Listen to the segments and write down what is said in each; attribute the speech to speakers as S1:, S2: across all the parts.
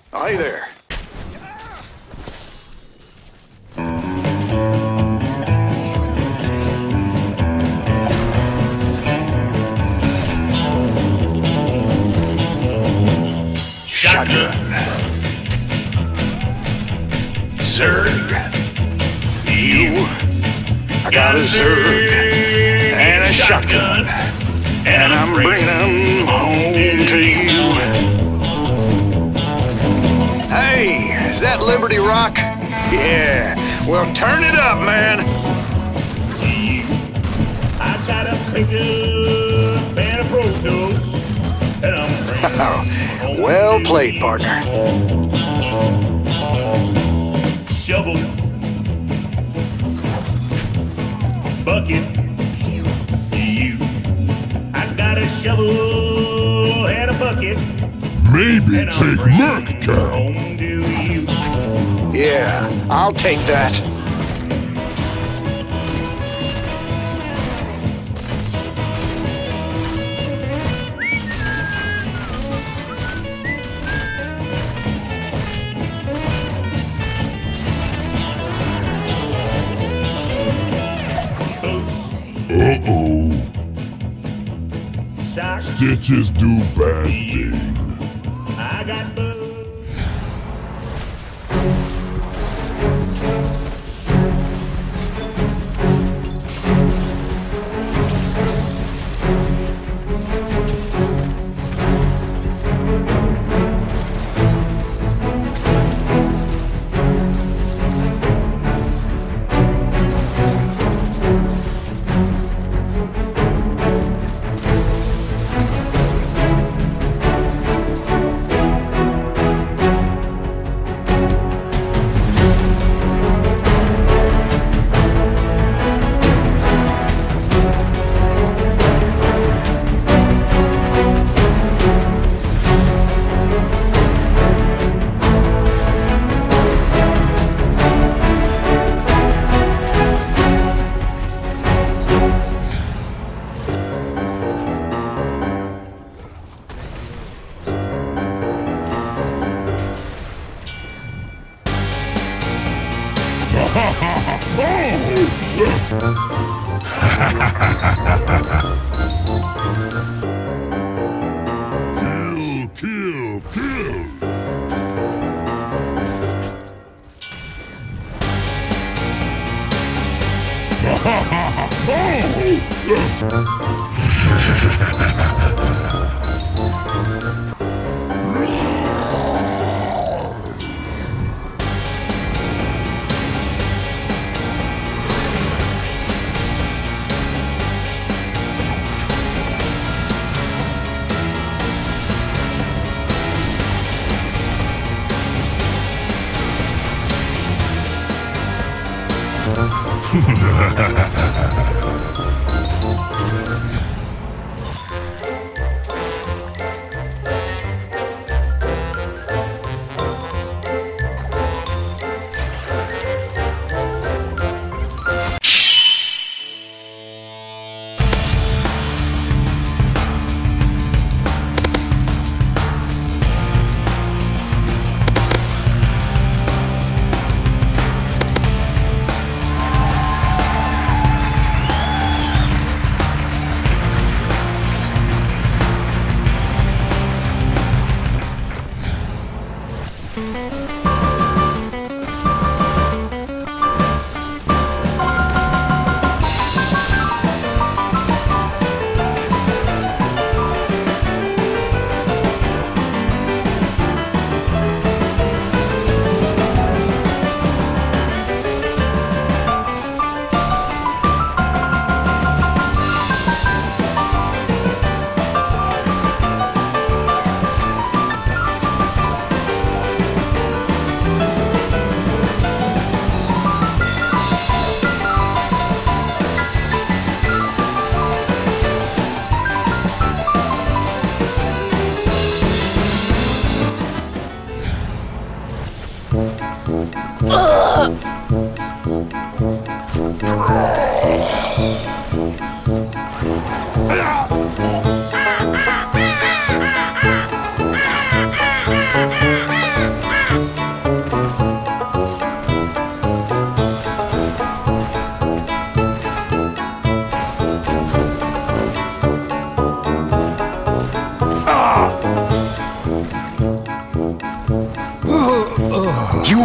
S1: Hi there. Shotgun. Zerg. You. I got a Zerg and a shotgun, and I'm bringing them home to you. Hey, is that Liberty Rock? Yeah, well turn it up, man.
S2: I got a pickup and a Pro Tools, and I'm bringing home
S1: Well
S2: to
S1: played,
S2: you.
S1: partner.
S2: Shovel, bucket, you. I got a shovel and a bucket,
S3: Maybe
S2: and I'm
S3: take
S2: bringing
S3: Merc Cap.
S2: home to you.
S1: Yeah, I'll take that.
S2: Boots,
S3: Uh-oh.
S2: socks,
S3: Stitches do bad thing.
S2: I got boots.
S3: Kill, kill, kill.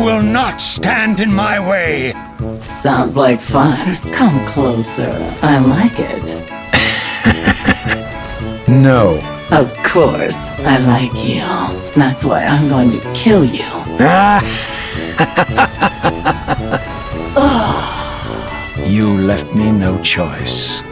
S4: will not stand in my way.
S5: Sounds like fun. Come closer. I like it.
S4: No.
S5: Of course, I like you. That's why I'm going to kill you.
S4: You left me no choice.